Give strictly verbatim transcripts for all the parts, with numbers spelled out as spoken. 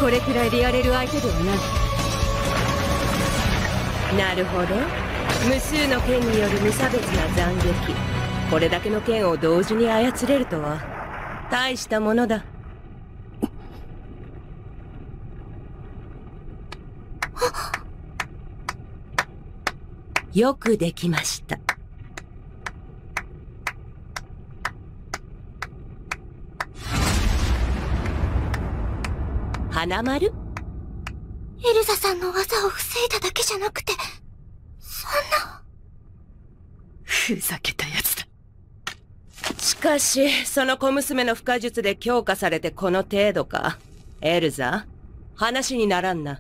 これくらいでやれる相手ではない。 なるほど。無数の剣による無差別な斬撃。これだけの剣を同時に操れるとは大したものだ。よくできました。花丸？ エルザさんの技を防いだだけじゃなくて、そんな。 ふざけたやつだ。 しかし、その小娘の不可術で強化されてこの程度か。エルザ、話にならんな。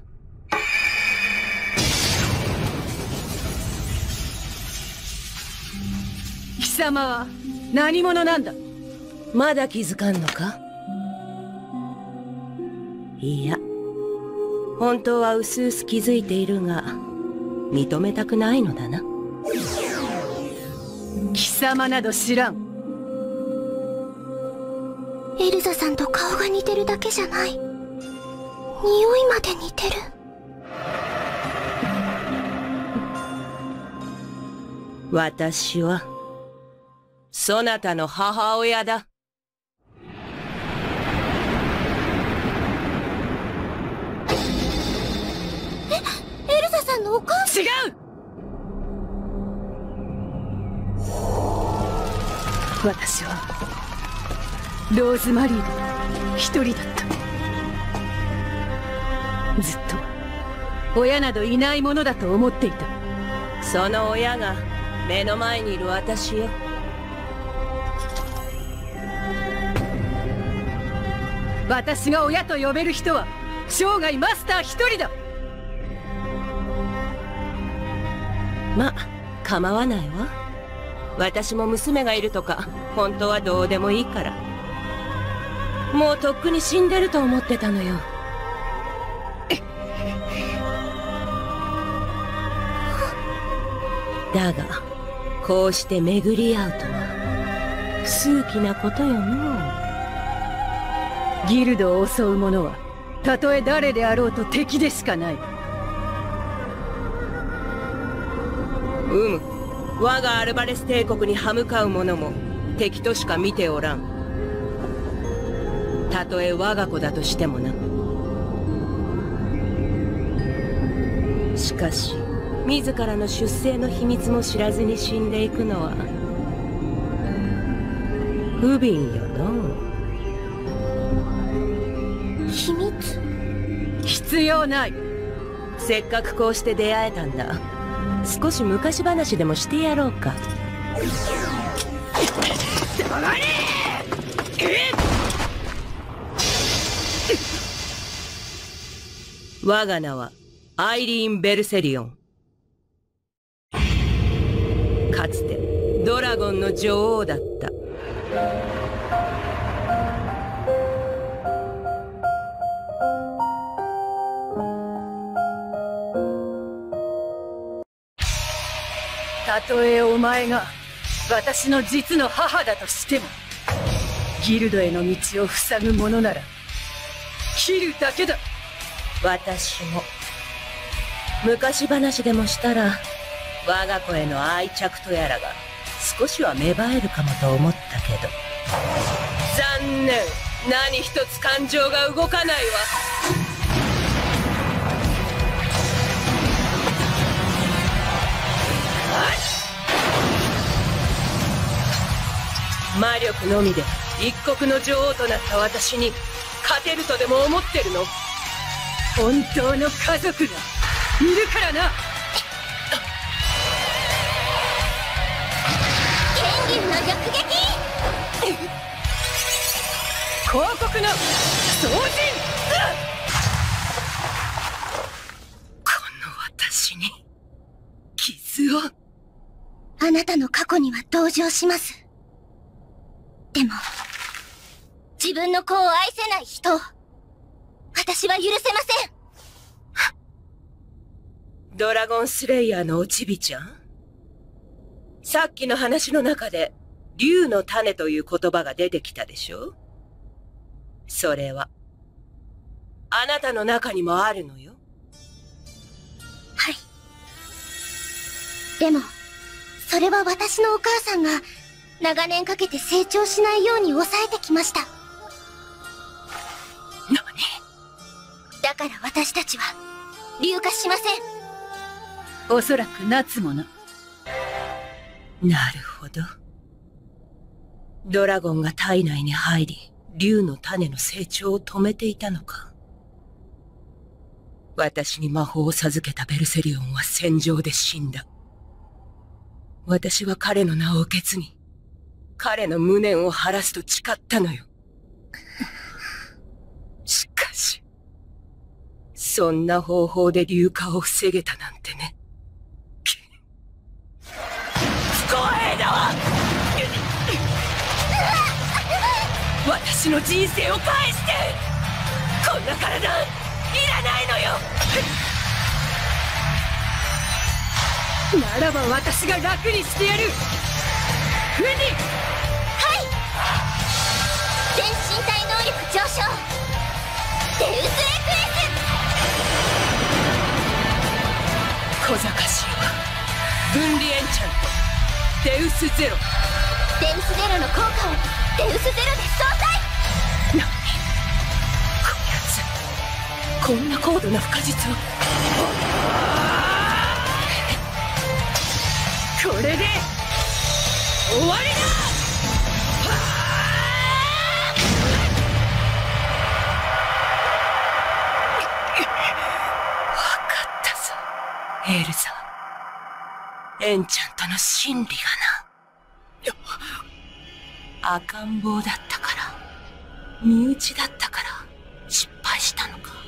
貴様は何者なんだ？ まだ気づかんのか？いや、本当はうすうす気づいているが、認めたくないのだな。 貴様など知らん。 エルザさんと顔が似てるだけじゃない。匂いまで似てる。 私は、そなたの母親だ。 え、エルザさんのお母さん？ 違う！私はローズマリーの一人だった。ずっと親などいないものだと思っていた。 その親が目の前にいる私よ。 私が親と呼べる人は生涯マスター一人だ。 ま、構わないわ。私も娘がいるとか本当はどうでもいいから。もうとっくに死んでると思ってたのよ。だがこうして巡り合うとは数奇なことよのう。 ギルドを襲う者はたとえ誰であろうと敵でしかない。 うむ、我がアルバレス帝国に歯向かう者も敵としか見ておらん。たとえ我が子だとしてもな。しかし自らの出生の秘密も知らずに死んでいくのは不憫よの。 秘密？ 必要ない。 せっかくこうして出会えたんだ。少し昔話でもしてやろうか。 黙れ！ 我が名はアイリーン・ベルセリオン。かつてドラゴンの女王だった。 たとえお前が私の実の母だとしても、ギルドへの道を塞ぐものなら切るだけだ。 私も昔話でもしたら我が子への愛着とやらが少しは芽生えるかもと思ったけど、残念、何一つ感情が動かないわ。魔力のみで一国の女王となった私に勝てるとでも思ってるの？ 本当の家族がいるからな。 剣竜の直撃！ 広告の送人！この私に傷を。 あなたの過去には同情します。でも自分の子を愛せない人を私は許せません。 ドラゴンスレイヤーのおちびちゃん、さっきの話の中で竜の種という言葉が出てきたでしょ。それはあなたの中にもあるのよ。 はい。でも、それは私のお母さんが長年かけて成長しないように抑えてきました。 何？ だから私たちは硫化しません。 おそらく夏もな。 なるほど。ドラゴンが体内に入り、竜の種の成長を止めていたのか。私に魔法を授けたベルセリオンは戦場で死んだ。私は彼の名を受け継ぎ、彼の無念を晴らすと誓ったのよ。しかし、そんな方法で硫化を防げたなんてね。不公平だわ！私の人生を返して！こんな体、いらないのよ！ ならば私が楽にしてやる。フェニ！ はい！全身体能力上昇！デウスエクエス！ 小賢しいわ。分離エンチャント。デウスゼロ。 デウスゼロの効果をデウスゼロで相対！ 何？こやつ、こんな高度な不可実を。 これで終わりだ！ わかったぞ、エルザ。エンチャントの真理がな。赤ん坊だったから、身内だったから失敗したのか。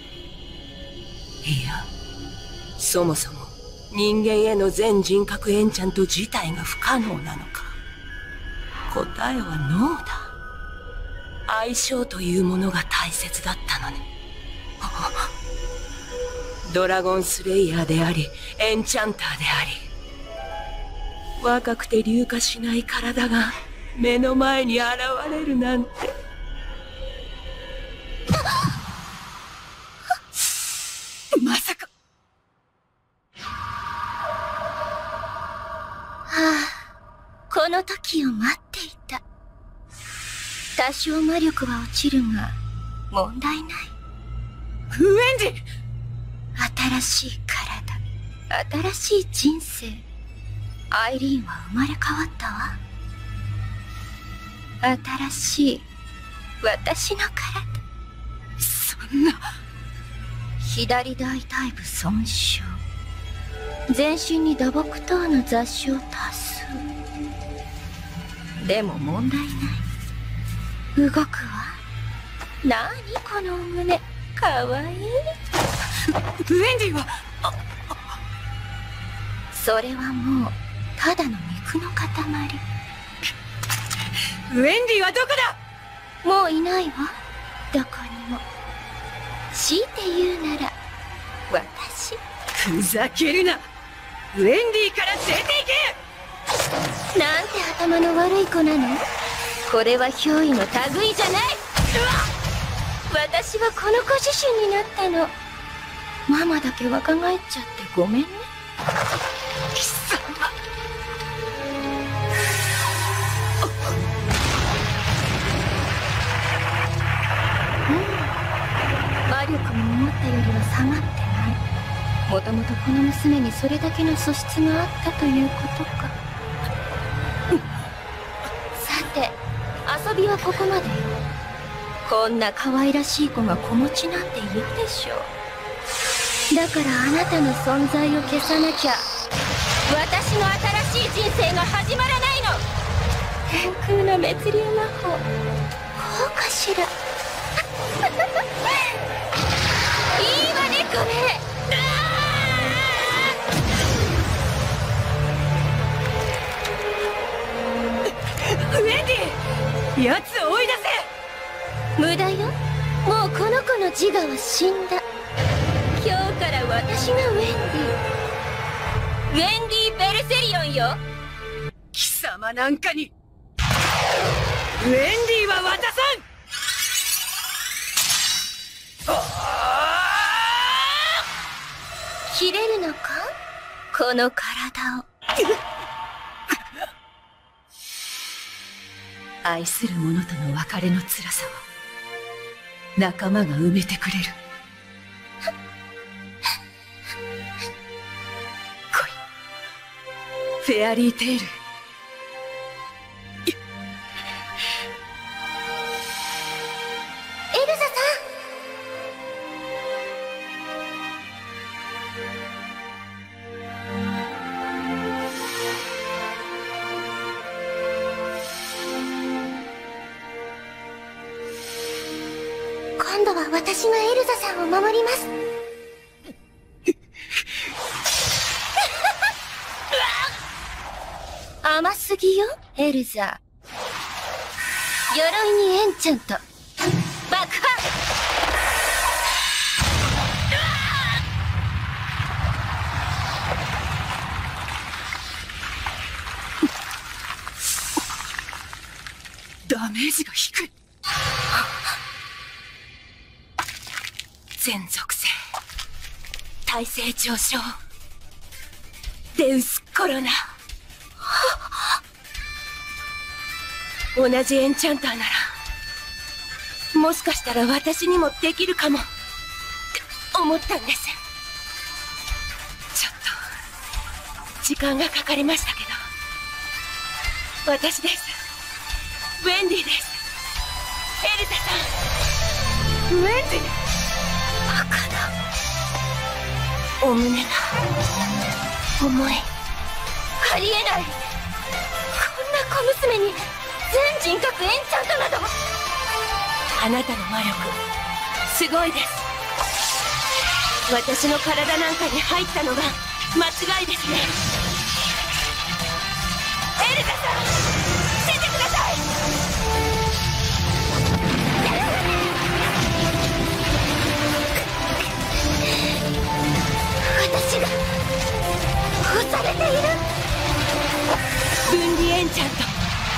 いや、そもそも人間への全人格エンチャント自体が不可能なのか。答えはノーだ。相性というものが大切だったのね。ドラゴンスレイヤーであり、エンチャンターであり、若くて硫化しない体が目の前に現れるなんて。 まさか。 はあ、この時を待っていた。多少魔力は落ちるが問題ない。 ウェンディ！ 新しい体、新しい人生。アイリーンは生まれ変わったわ。新しい私の体。 そんな。 左大腿部損傷、全身に打撲等の雑種を多数。でも問題ない。動くわ。なにこのお胸、かわいい。 ウェンディはそれはもうただの肉の塊。 ウェンディはどこだ？ もういないわ、どこにも。強いて言うなら私。 ふざけるな。ウェンディから出ていけ！ なんて頭の悪い子なの。これは憑依の類じゃない。私はこの子自身になったの。ママだけ若返っちゃってごめんね。 貴様。 魔力も思ったよりは下がってない。もともとこの娘にそれだけの素質があったということか。さて、遊びはここまでよ。こんな可愛らしい子が子持ちなんて嫌でしょう。だからあなたの存在を消さなきゃ私の新しい人生が始まらないの。天空の滅流魔法、こうかしら。いいわねこれ。 ウェンディ、奴を追い出せ。 無駄よ。もうこの子の自我は死んだ。今日から私がウェンディ。ウェンディ・ベルセリオンよ。 貴様なんかにウェンディは渡さん。 切れるのか、この体を。 愛する者との別れの辛さは仲間が埋めてくれる。来い、フェアリーテイル。 今度は私がエルザさんを守ります。甘すぎよ、エルザ。鎧にエンチャント爆破。 ダメージが低い。全属性耐性上昇、デウスコロナ。同じエンチャンターならもしかしたら私にもできるかもって思ったんです。ちょっと時間がかかりましたけど、私です。ウェンディです。エルザさん。ウェンディ。バカなお胸が重い。ありえない。こんな小娘に全人格エンチャントなど。あなたの魔力すごいです。私の体なんかに入ったのが間違いですね。エルザさん、出てください。私が押されている。分離エンチャント。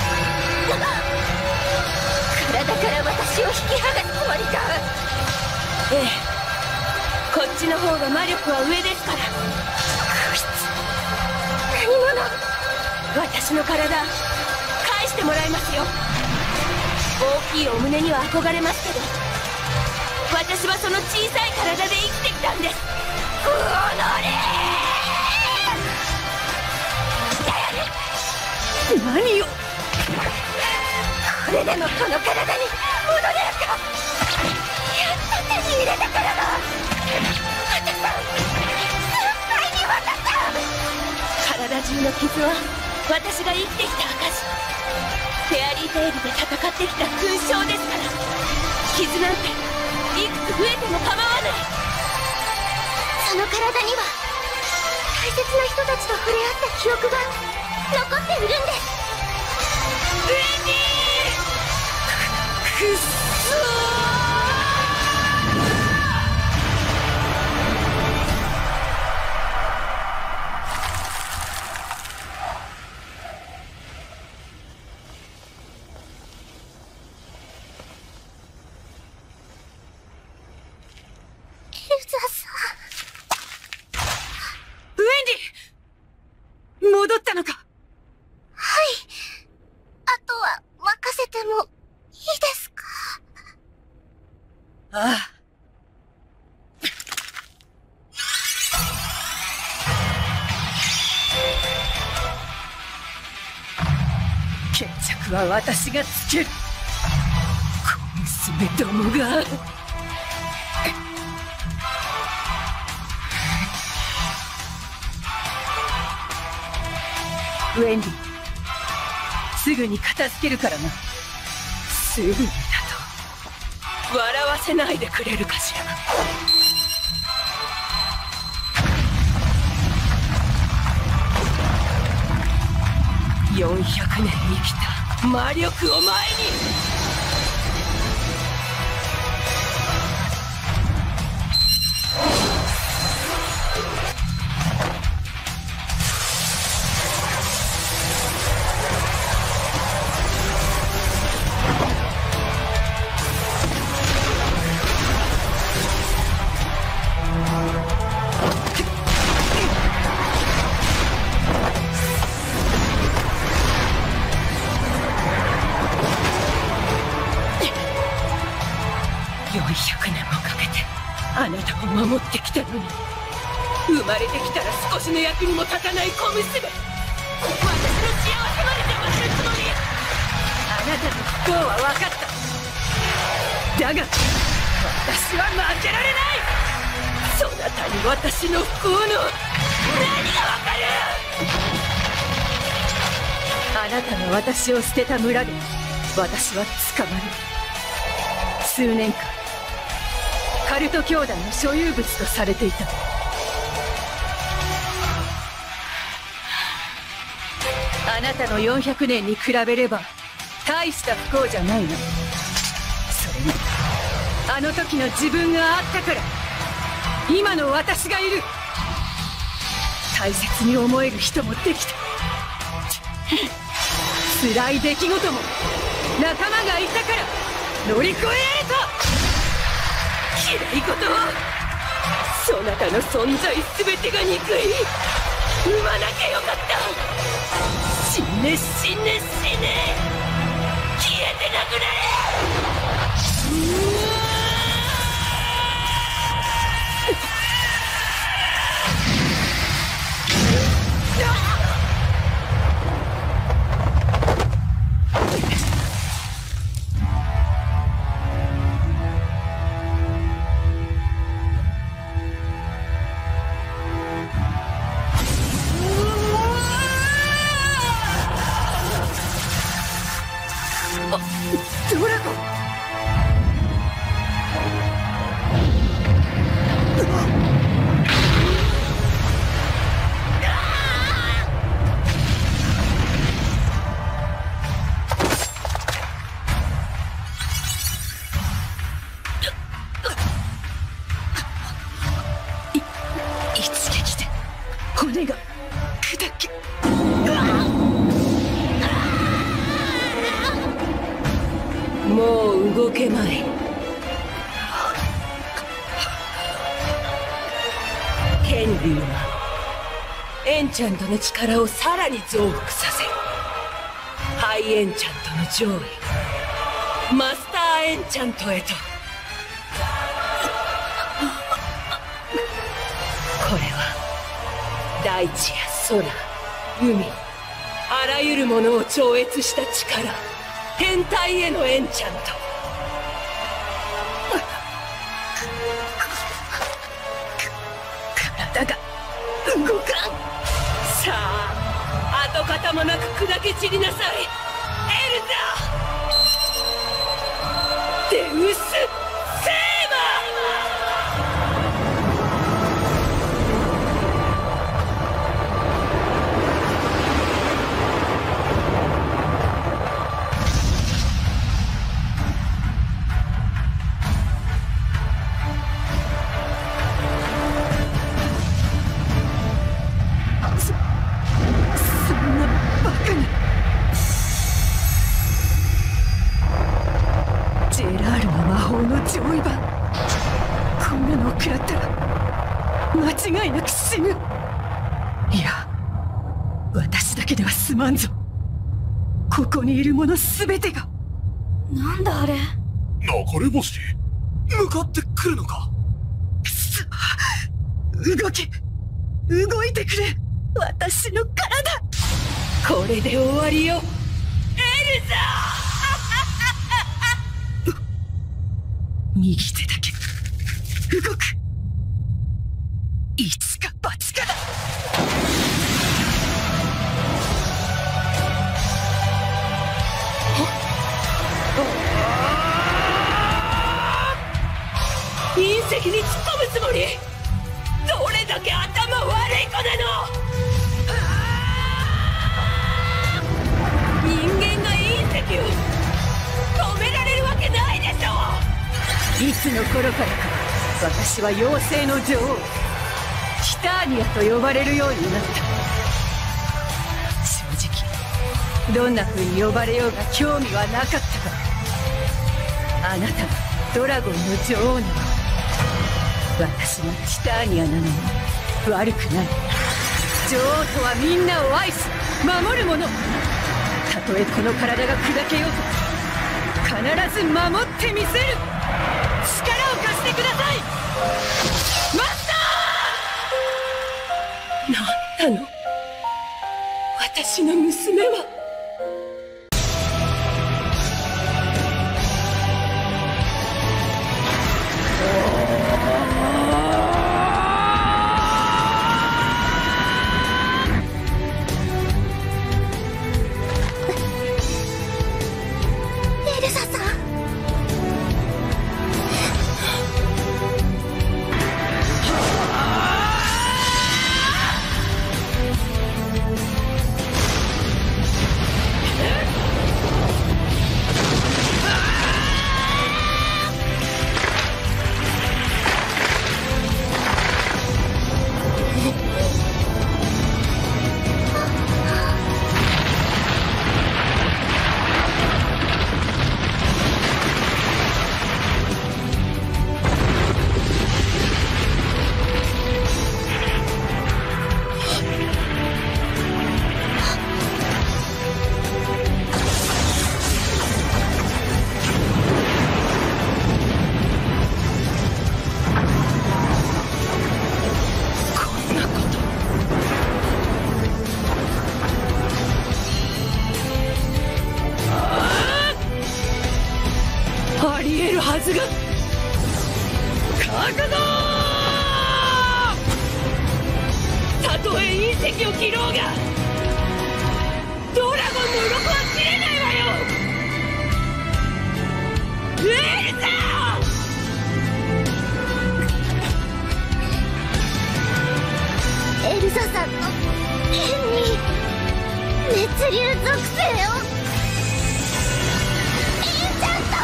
体から私を引き剥がすつもりか。ええ、こっちの方が魔力は上ですから。こいつ何者。私の体返してもらいますよ。大きいお胸には憧れますけど、私はその小さい体で生きてきたんです。おのれ。何よ。これでもこの体に戻れるか。やっと手に入れたからだ。私さん、先輩に渡った。体中の傷は私が生きてきた証。フェアリーテイルで戦ってきた勲章ですから。傷なんていくつ増えても構わない。その体には大切な人たちと触れ合った記憶が残っているんです。ウェンディー。くっそー。戻ったのか。 はい。あとは任せてもいいですか。 ああ。決着は私がつける。小娘どもが。ウェンディ、すぐに片付けるからな。すぐにだと笑わせないでくれるかしら。よんひゃくねん生きた魔力を前に。 よんひゃくねんもかけてあなたを守ってきたのに、生まれてきたら少しの役にも立たない小娘、私の幸せまで邪魔するつもり。あなたの不幸は分かった。だが私は負けられない。そなたに私の不幸の何が分かる。あなたが私を捨てた村で私は捕まる。数年間カルト教団の所有物とされていた。あなたのよんひゃくねんに比べれば大した不幸じゃないの。それにあの時の自分があったから今の私がいる。大切に思える人もできた。辛い出来事も仲間がいたから乗り越えられた。嫌い事を、そなたの存在全てが憎い。産まなきゃよかった。死ね死ね死ね、消えてなくなれ。ドラゴン、一撃で骨が砕け。もう動けまい。ヘンリーはエンチャントの力をさらに増幅させる。ハイエンチャントの上位マスターエンチャントへと。これは大地や空、海、あらゆるものを超越した力、天体へのエンチャント。体が動かん。さあ跡形もなく砕け散りなさい、エルザデウス・セーバ上位版、こんなのを食らったら間違いなく死ぬ。いや、私だけでは済まんぞ。ここにいるもの全てが。 なんだあれ。 流れ星、向かってくるのか。 動け、動いてくれ、私の体。これで終わりよ、エルザー。右手だけ動く。いつか罰かだ。隕石に突っ込むつもり。どれだけ頭悪い子なの。人間が隕石を止められるわけないでしょ。いつの頃からか私は妖精の女王、ティターニアと呼ばれるようになった。正直どんな風に呼ばれようが興味はなかったが、あなたがドラゴンの女王なの。私がティターニアなのも悪くない。女王とはみんなを愛し守るもの。たとえこの体が砕けようと必ず守ってみせる。 貸してください。マスター！なんなの、私の娘は。 エルサさん。ありえるはずが。覚悟！たとえ隕石を切ろうがドラゴンの鱗は切れないわよ。エルサエルサさんの剣に熱流属性を。エンチャント！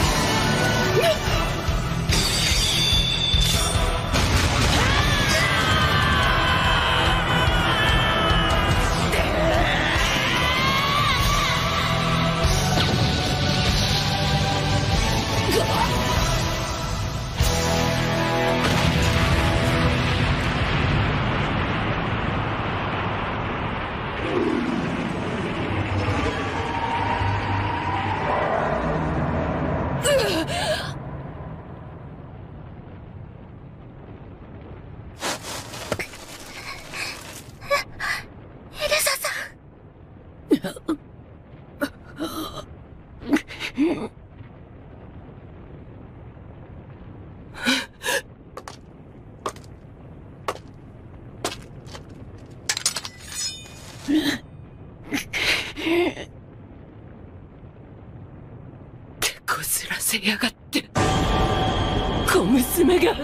手こずらせやがって小娘が。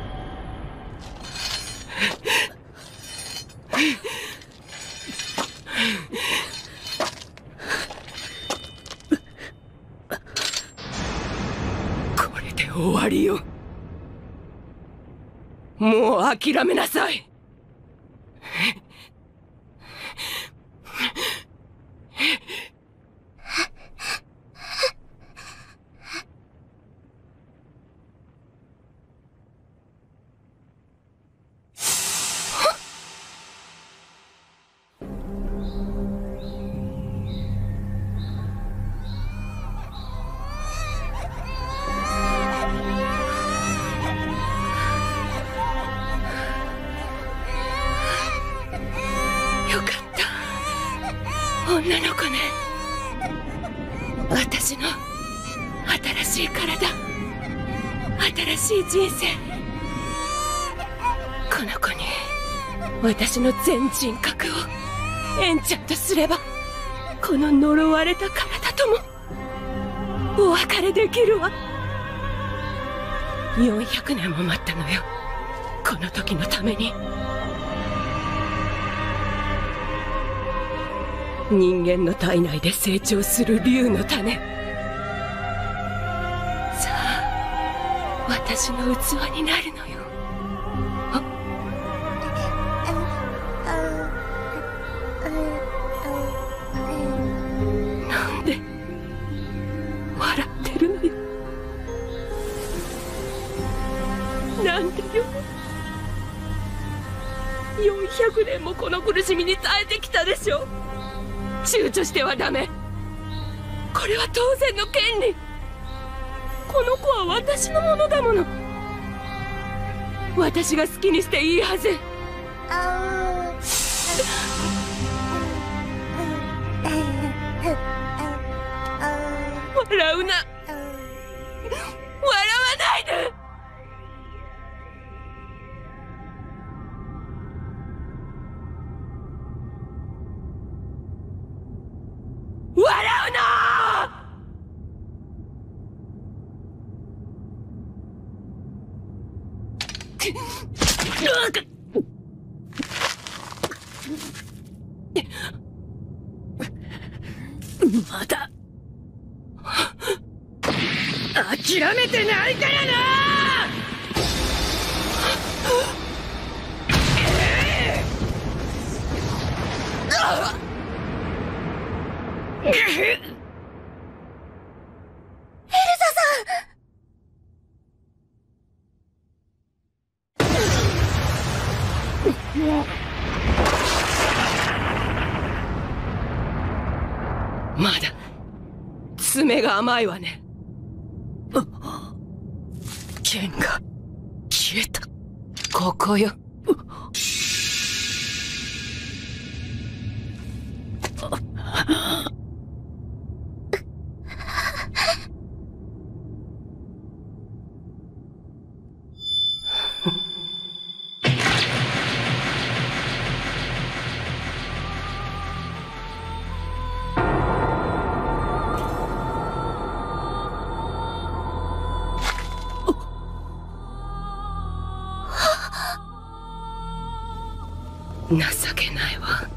これで終わりよ。もう諦めなさい。よかった、女の子ね。私の新しい体、新しい人生。この子に私の全人格をエンチャントすれば、この呪われた体ともお別れできるわ。よんひゃくねんも待ったのよ、この時のために。人間の体内で成長する竜の種。さあ、私の器になるのよ。あなんで笑ってるのよ。なんでよ。よんひゃくねんもこの苦しみに耐えてきたでしょ。躊躇してはダメ。これは当然の権利。 この子は私のものだもの。私が好きにしていいはず。笑うな。笑わないで。笑うな。まだ諦めてないからな。エルザさん。まだ爪が甘いわね。剣が消えた。ここよ。情けないわ。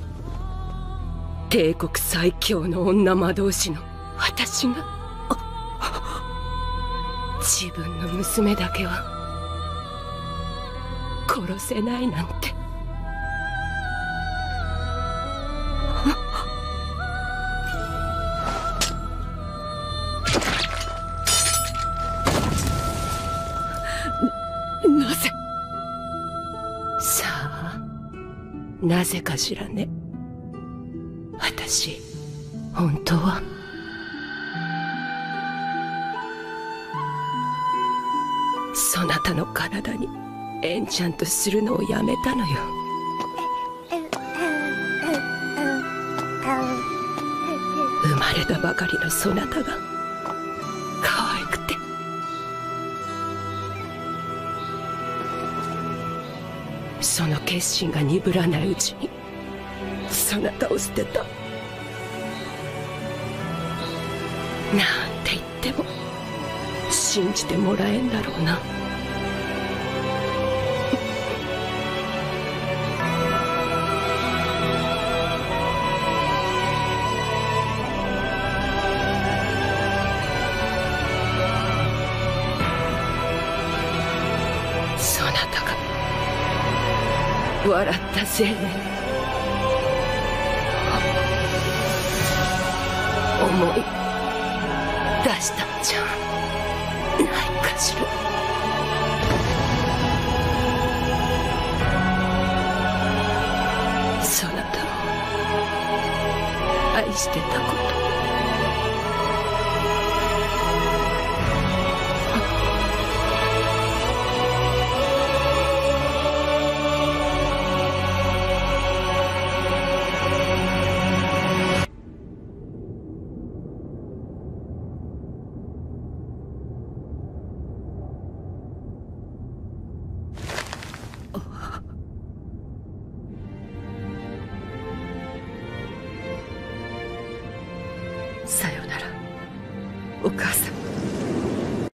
帝国最強の女魔導士の私が自分の娘だけは殺せないなんて。なぜ。さあ、なぜかしらね。私本当はそなたの体にエンチャントするのをやめたのよ。生まれたばかりのそなたが可愛くて、その決心が鈍らないうちにそなたを捨てた。なんて言っても信じてもらえんだろうな。そなたが笑ったせいで思い出したんじゃないかしら。そなたを愛してたこと。さよ